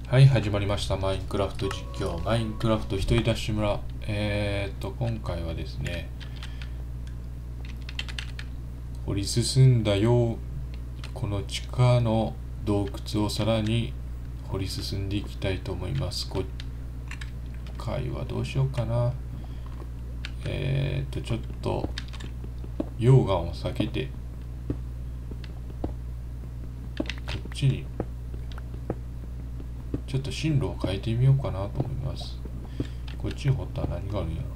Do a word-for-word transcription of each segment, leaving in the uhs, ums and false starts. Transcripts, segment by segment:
はい、始まりました。マインクラフト実況。マインクラフト一人ダッシュ村。えーっと、今回はですね、掘り進んだよ、この地下の洞窟をさらに掘り進んでいきたいと思います。今回はどうしようかな。えーっと、ちょっと、溶岩を避けて、こっちに、ちょっと進路を変えてみようかなと思います。こっちに掘ったら何があるんやろ。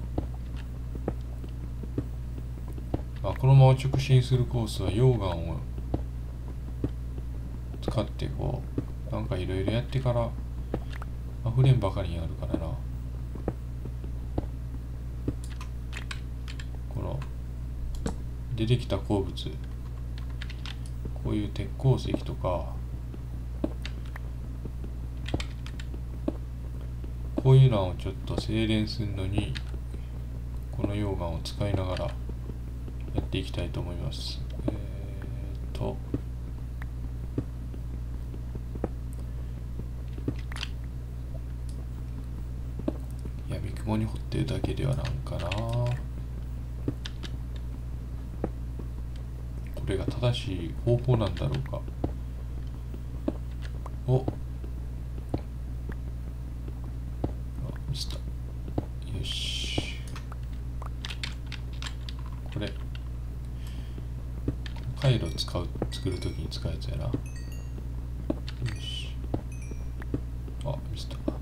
まあ、このまま直進するコースは溶岩を使ってこうなんかいろいろやってから溢れんばかりにあるからな。この出てきた鉱物、こういう鉄鉱石とかこういうのをちょっと精錬するのにこの溶岩を使いながらやっていきたいと思います。えー、っと闇雲に掘ってるだけではなんかな。これが正しい方法なんだろうか。お、ミスった。よし、これ回路使う作るときに使うやつやな。よし、あ、ミスった。と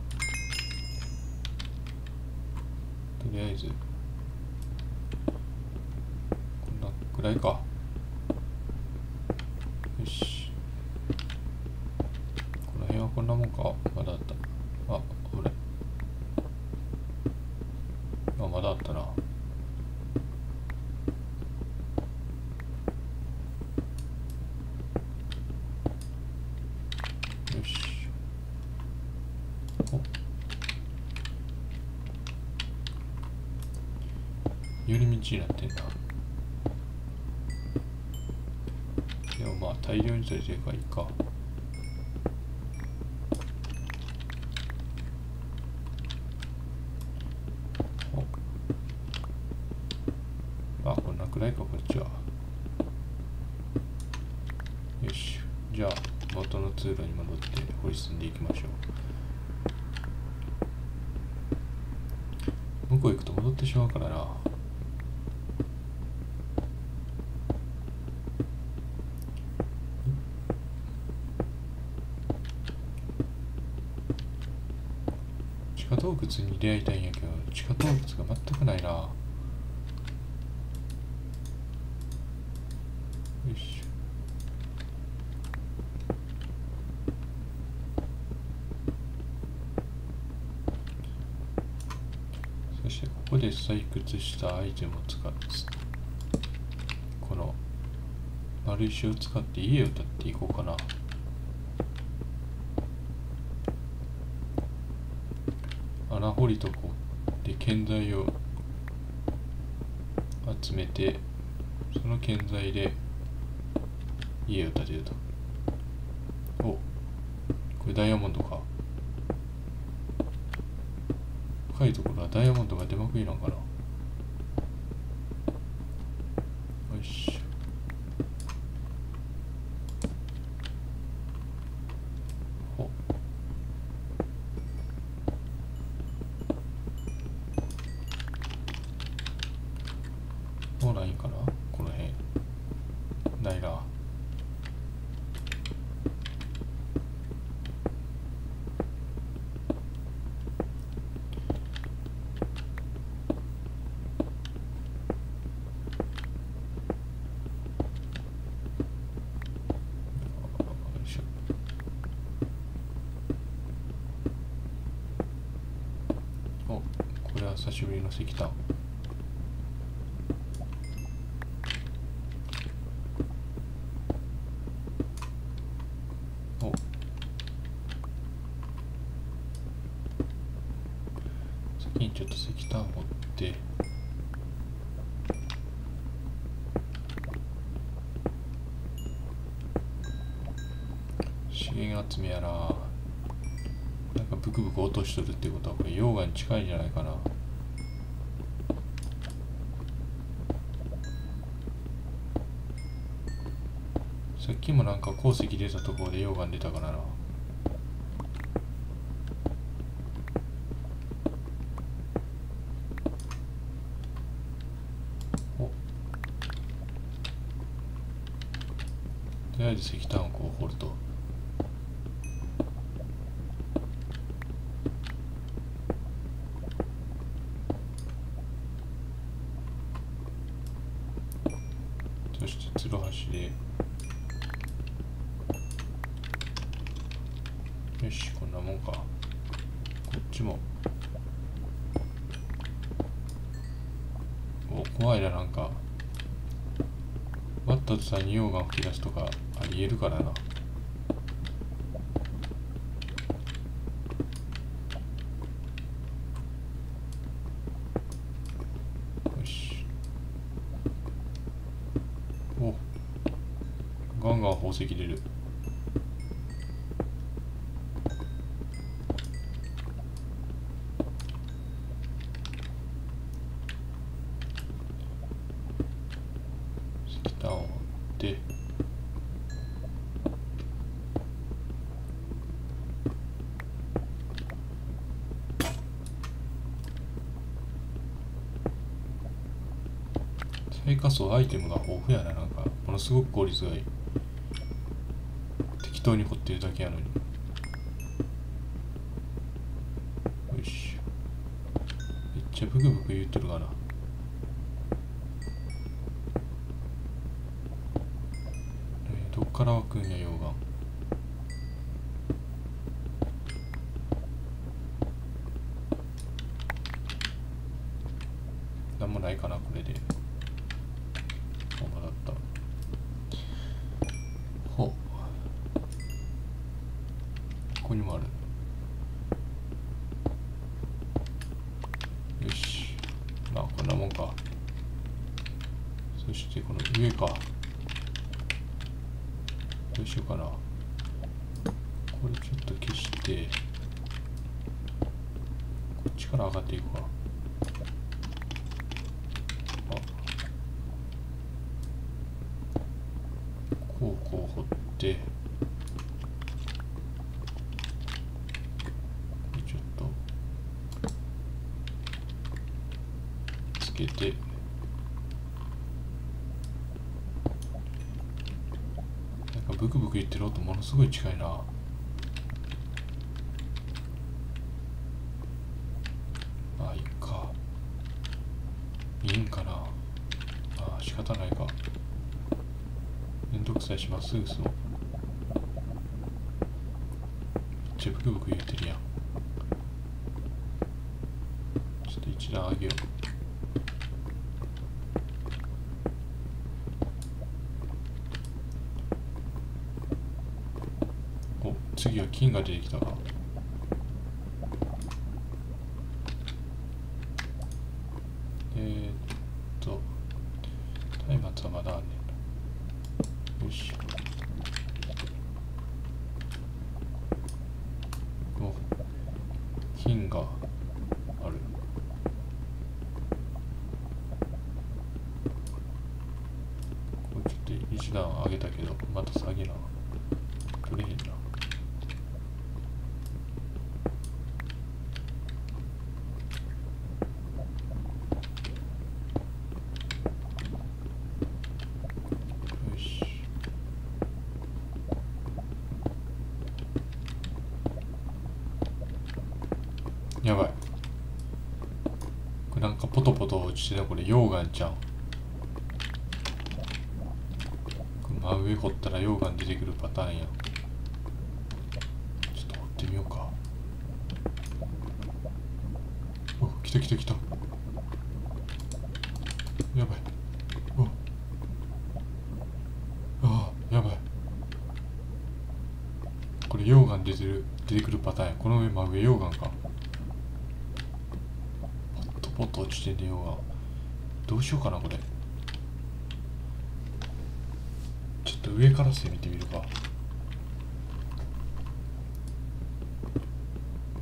りあえずこんなくらいか。よし、この辺はこんなもんか。まだあった。あ、これあ、まだあったな。よし、お、寄り道になってんな。でもまあ大量に取れてるからいいか。お、あ、こんなくらいか、こっちは。よし、じゃあ元の通路に戻って掘り進んでいきましょう。向こう行くと戻ってしまうからな。地下洞窟に出会いたいんやけど、地下洞窟が全くないな。よし、そしてここで採掘したアイテムを使って、この丸石を使って家を建っていこうかな。穴掘りとこで建材を集めて、その建材で家を建てると。お、これダイヤモンドか。深いところはダイヤモンドが出まくりなんかな。よし、お、もうないんかな、この辺。ないな。お、これは久しぶりの石炭。お、先にちょっと石炭持って資源集めやな。 なんかブクブク落としとるってことはこれ溶岩に近いんじゃないかな。さっきもなんか鉱石出たところで溶岩出たからな。お、とりあえず石炭をこう掘ると。そしてツルハシで、よし、こんなもんか。こっちも。お、怖いな、なんか。割った途端に溶岩吹き出すとかありえるからな。よし。お、ガンガン宝石出る。石炭を掘って最下層アイテムが豊富やな。なんかものすごく効率がいい。適当に掘ってるだけやのに。よし、めっちゃブクブク言ってるかな。えー、どっから湧くんや溶岩。なんもないかなこれで。あ、まだあった。ほっ、ここにもある。よし、まあこんなもんか。そしてこの上か。どうしようかな。これちょっと消してこっちから上がっていくか。あ、こうこう掘ってちょっとつけて、なんかブクブク言ってる音ものすごい近いな。まあいいか。いいんかな。ああ、仕方ないか。めんどくさいしまっすぐそう。めっちゃブクブク言ってるやん。ちょっと一段上げよう。お、次は金が出てきたか。えー、っと松明はまだあんねんな。よし。お、金がある。これちょっと一段上げたけどまた下げな。取れへんな。やばい。これなんかポトポト落ちてた。これ溶岩ちゃん。真上掘ったら溶岩出てくるパターンや。ちょっと掘ってみようか。お、来た来た来た。やばい。お、ああ、やばい。これ溶岩出てる、出てくるパターンや。この上真上溶岩か。ポッと落ちてんね、溶岩。どうしようかなこれ。ちょっと上から攻めてみるか。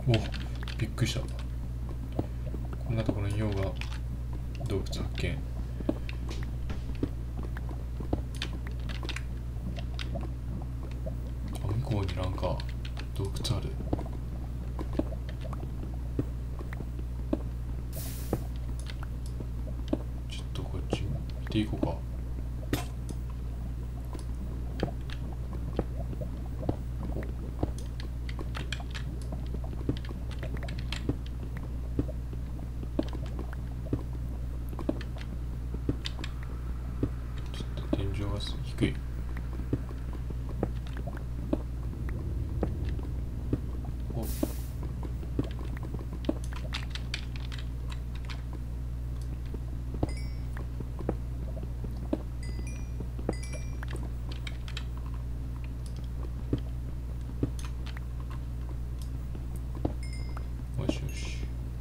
お、びっくりした。こんなところに溶岩洞窟発見。あ、向こうになんか洞窟ある。ちょっとこっち見ていこうか。低い。お、よしよし。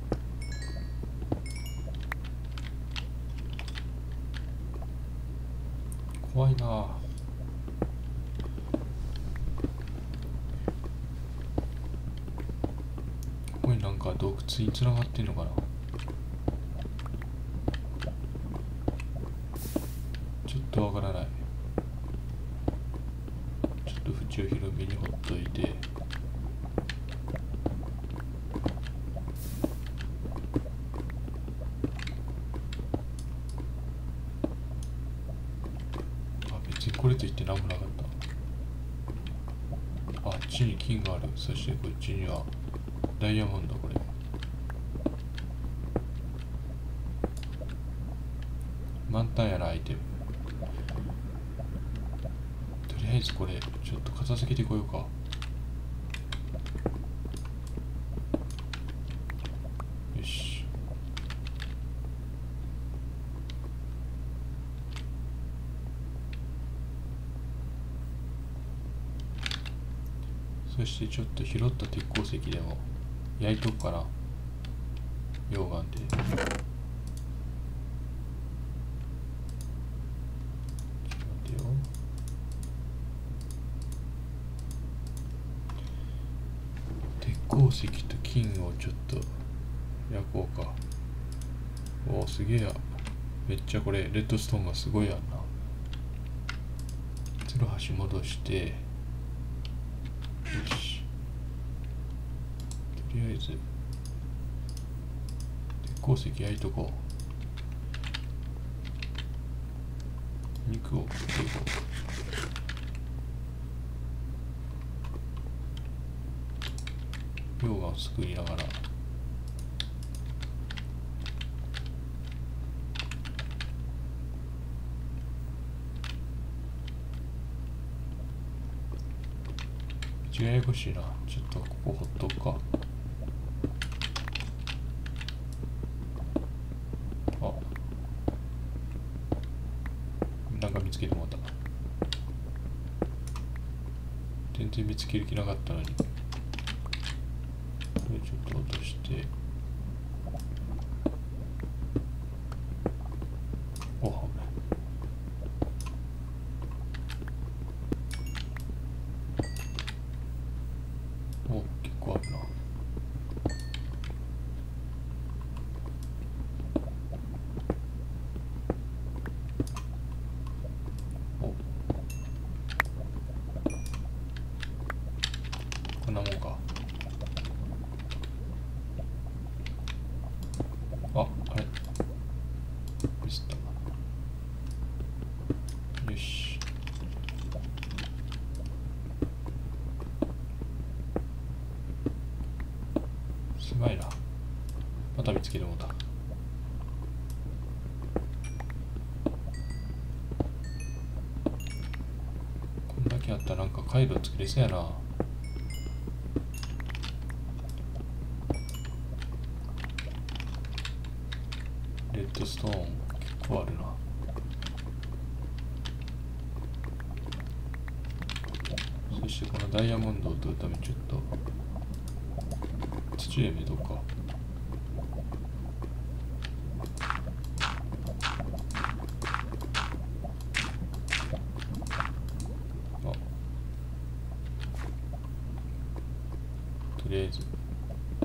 怖いなあ。ここになんか洞窟につながってんのかな。ちょっとわからない。ちょっと縁を広めにほっといて。これといって何もなかった。あっちに金がある。そしてこっちにはダイヤモンド。これ満タンやな、アイテム。とりあえずこれちょっと片付けてこようか。よし。そしてちょっと拾った鉄鉱石でも焼いとくかな、溶岩で。ちょっと待ってよ。鉄鉱石と金をちょっと焼こうか。おお、すげえや。めっちゃこれレッドストーンがすごいやんな。ツルハシ戻して、よし。とりあえず鉄鉱石焼いとこう。肉を食っていこう。溶岩をすくいながら。ややこしいな。ちょっとここほっとくか。あ、なんか見つけてもらった。全然見つける気なかったのに。これちょっと落として。おはお、結構あるな。お、こんなもんか。あ、あれミスった。よし。すごいな。また見つけてもうた。こんだけあったらなんか回路作れそうやな。レッドストーン結構あるな。そしてこのダイヤモンドを取るためにちょっと土で埋めとくか。あ、とりあえず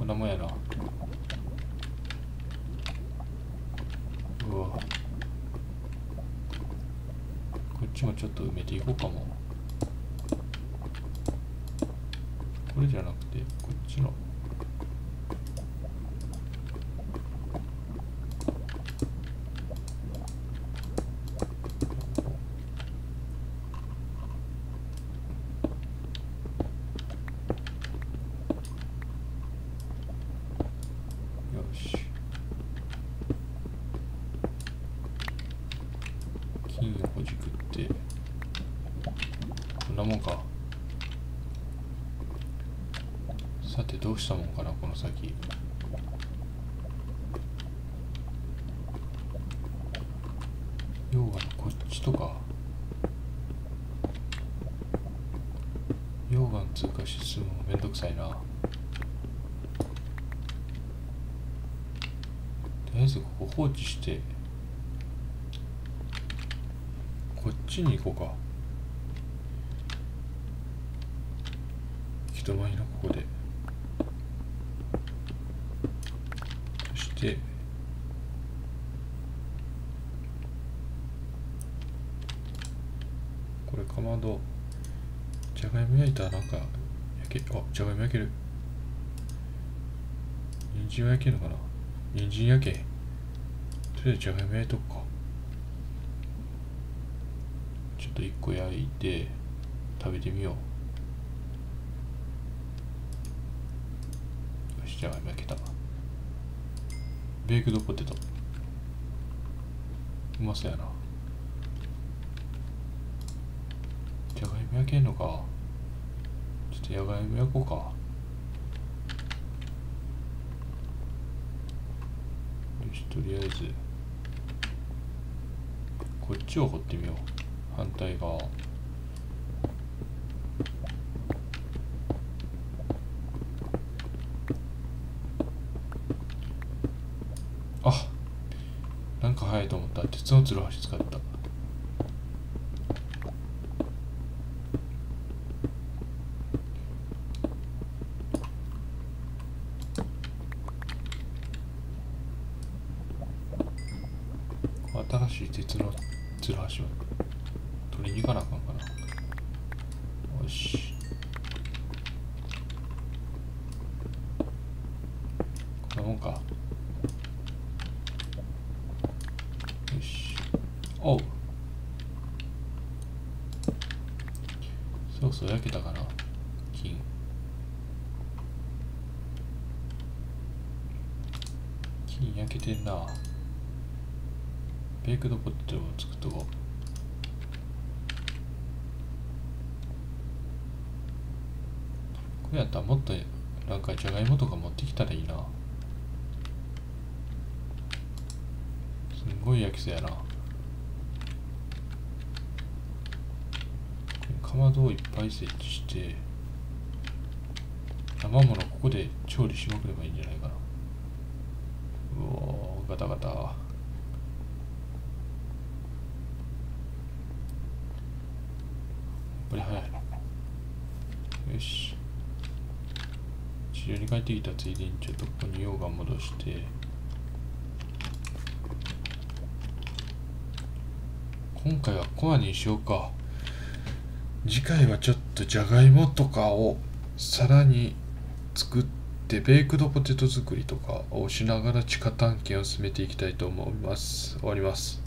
こんなもんやな。うわ、こっちもちょっと埋めていこうかも。これじゃなくてこっちの。よし、金をほじくってこんなもんか。さてどうしたもんかなこの先。要はこっちとか溶岩通過して進むのもめんどくさいな。とりあえずここ放置してこっちに行こうか。人前のここで、そしてこれかまど、じゃがいも焼いたらなんか焼け、あ、じゃがいも焼ける。人参は焼けるのかな。人参焼け。とりあえずじゃがいも焼いとくか。ちょっと一個焼いて食べてみよう。よし、じゃがいも焼けた。ベークドポテトうまそうやな。じゃがいも焼けんのか。ちょっとじゃがいも焼こうか。よし、とりあえずこっちを掘ってみよう。反対側。あ、なんか早いと思った。鉄のつるはし使った。新しい鉄のつるはしを取りに行かなあかんかな。よし、こんなもんか。よし、おう、そうそう焼けたかな。金金焼けてんな。ベークドポテトを作っとこう。これやったらもっとなんかじゃがいもとか持ってきたらいいな。すんごい焼きそうやな。かまどをいっぱい設置して生ものここで調理しまくればいいんじゃないかな。うおー、ガタガタ。やっぱり早い。よし、治療に帰ってきたついでにちょっとここに溶岩戻して、今回はここまでにしようか。次回はちょっとじゃがいもとかをさらに作ってベークドポテト作りとかをしながら地下探検を進めていきたいと思います。終わります。